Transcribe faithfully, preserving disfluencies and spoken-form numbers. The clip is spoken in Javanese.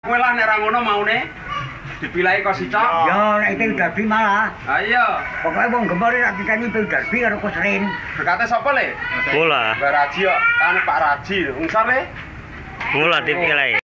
Kowe lah nek ra ngono maune dipilahi kok sicok. Ya nek iki derby malah. Ha iya. Pokoke wong Gempol rak ditani pil derby karo Kusrin. Berkate sapa le? Bola. Mbak Raji kok, kan Pak Raji. Wong sore. Bola dipilahi.